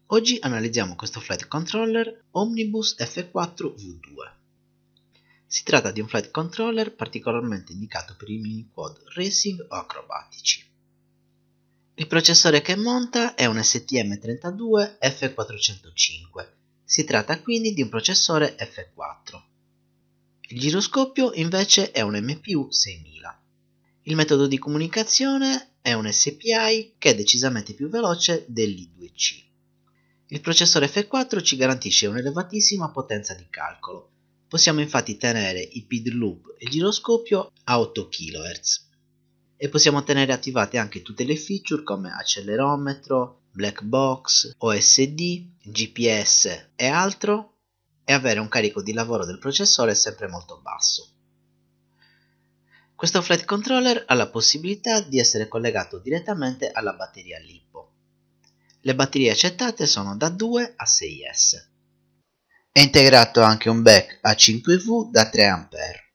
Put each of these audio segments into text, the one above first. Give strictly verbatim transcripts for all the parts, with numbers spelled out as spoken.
Oggi analizziamo questo flight controller Omnibus F quattro V due. Si tratta di un flight controller particolarmente indicato per i miniquad racing o acrobatici. Il processore che monta è un S T M trentadue F quattrocentocinque, si tratta quindi di un processore F quattro. Il giroscopio invece è un M P U seimila. Il metodo di comunicazione è un S P I che è decisamente più veloce dell'I due C. Il processore F quattro ci garantisce un'elevatissima potenza di calcolo. Possiamo infatti tenere i P I D loop e il giroscopio a otto chilohertz e possiamo tenere attivate anche tutte le feature come accelerometro, black box, O S D, G P S e altro, e avere un carico di lavoro del processore sempre molto basso. Questo flight controller ha la possibilità di essere collegato direttamente alla batteria LiPo. Le batterie accettate sono da due a sei S. È integrato anche un back A cinque V da tre ampere.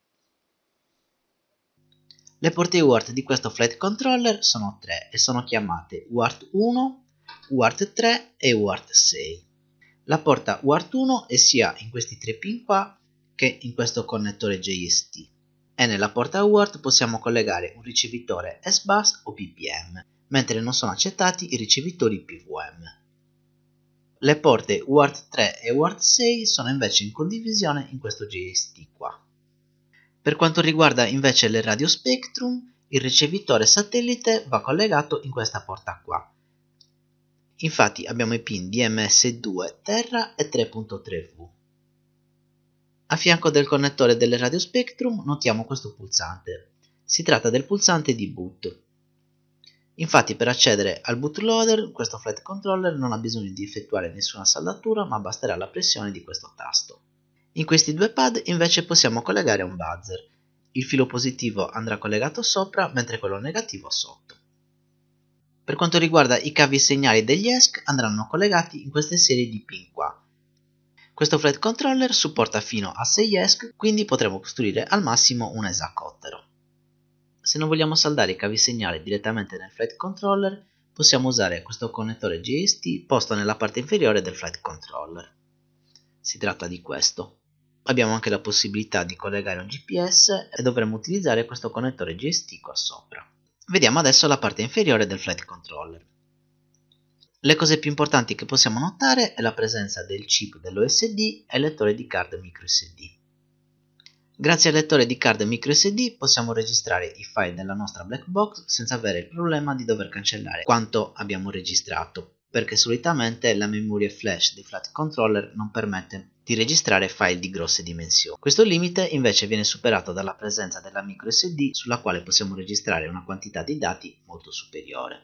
Le porte U A R T di questo flight controller sono tre e sono chiamate U A R T uno, U A R T tre e U A R T sei. La porta U A R T uno è sia in questi tre pin qua che in questo connettore J S T, e nella porta U A R T possiamo collegare un ricevitore S bus o P P M, mentre non sono accettati i ricevitori P V M. Le porte U A R T tre e U A R T sei sono invece in condivisione in questo J S T qua. Per quanto riguarda invece le radio Spectrum, il ricevitore satellite va collegato in questa porta qua. Infatti abbiamo i pin D M S due Terra e tre punto tre V. A fianco del connettore delle radio Spectrum notiamo questo pulsante. Si tratta del pulsante di boot. Infatti per accedere al bootloader questo flight controller non ha bisogno di effettuare nessuna saldatura, ma basterà la pressione di questo tasto. In questi due pad invece possiamo collegare un buzzer. Il filo positivo andrà collegato sopra mentre quello negativo sotto. Per quanto riguarda i cavi segnali degli E S C andranno collegati in queste serie di pin qua. Questo flight controller supporta fino a sei E S C, quindi potremo costruire al massimo un esacottero. Se non vogliamo saldare i cavi segnali direttamente nel flight controller, possiamo usare questo connettore J S T posto nella parte inferiore del flight controller. Si tratta di questo. Abbiamo anche la possibilità di collegare un G P S e dovremo utilizzare questo connettore J S T qua sopra. Vediamo adesso la parte inferiore del flight controller. Le cose più importanti che possiamo notare è la presenza del chip dell'O S D e il lettore di card microSD. Grazie al lettore di card microSD possiamo registrare i file della nostra black box senza avere il problema di dover cancellare quanto abbiamo registrato, perché solitamente la memoria flash dei flight controller non permette di registrare file di grosse dimensioni. Questo limite invece viene superato dalla presenza della microSD, sulla quale possiamo registrare una quantità di dati molto superiore.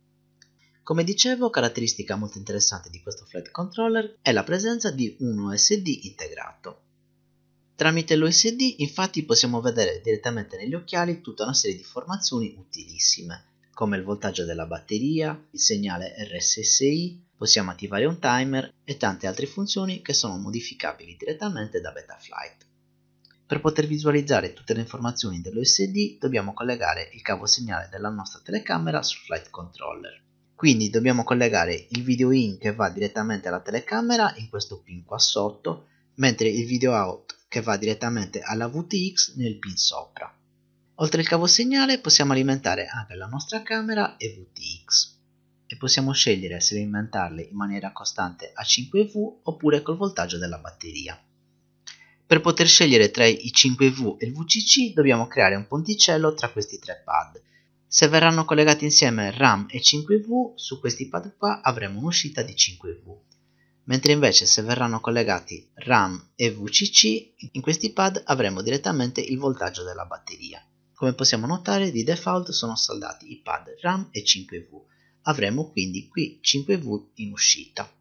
Come dicevo, caratteristica molto interessante di questo flight controller è la presenza di un O S D integrato. Tramite l'O S D infatti possiamo vedere direttamente negli occhiali tutta una serie di informazioni utilissime, come il voltaggio della batteria, il segnale R S S I, possiamo attivare un timer e tante altre funzioni che sono modificabili direttamente da Betaflight. Per poter visualizzare tutte le informazioni dell'O S D dobbiamo collegare il cavo segnale della nostra telecamera sul flight controller. Quindi dobbiamo collegare il video in che va direttamente alla telecamera in questo pin qua sotto, mentre il video out che va direttamente alla V T X nel pin sopra. Oltre il cavo segnale possiamo alimentare anche la nostra camera e V T X e possiamo scegliere se alimentarle in maniera costante a cinque V oppure col voltaggio della batteria. Per poter scegliere tra i cinque V e il V C C dobbiamo creare un ponticello tra questi tre pad. Se verranno collegati insieme RAM e cinque V, su questi pad qua avremo un'uscita di cinque V. Mentre invece se verranno collegati RAM e V C C, in questi pad avremo direttamente il voltaggio della batteria. Come possiamo notare, di default sono saldati i pad RAM e cinque V. Avremo quindi qui cinque V in uscita.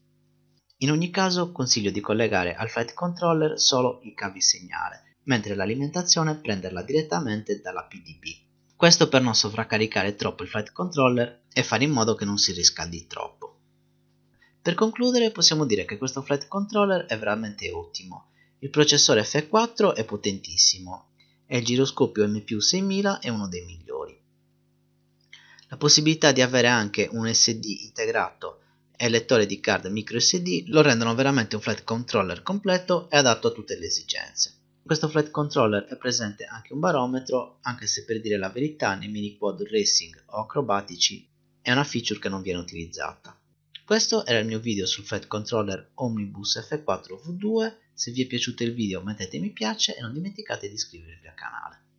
In ogni caso consiglio di collegare al flight controller solo i cavi segnale, mentre l'alimentazione prenderla direttamente dalla P D B. Questo per non sovraccaricare troppo il flight controller e fare in modo che non si riscaldi troppo. Per concludere possiamo dire che questo flight controller è veramente ottimo. Il processore F quattro è potentissimo e il giroscopio M P U seimila è uno dei migliori. La possibilità di avere anche un S D integrato e il lettore di card micro S D lo rendono veramente un flight controller completo e adatto a tutte le esigenze. In questo flight controller è presente anche un barometro, anche se per dire la verità nei mini quad racing o acrobatici è una feature che non viene utilizzata. Questo era il mio video sul flight controller Omnibus F quattro V due, se vi è piaciuto il video mettete mi piace e non dimenticate di iscrivervi al canale.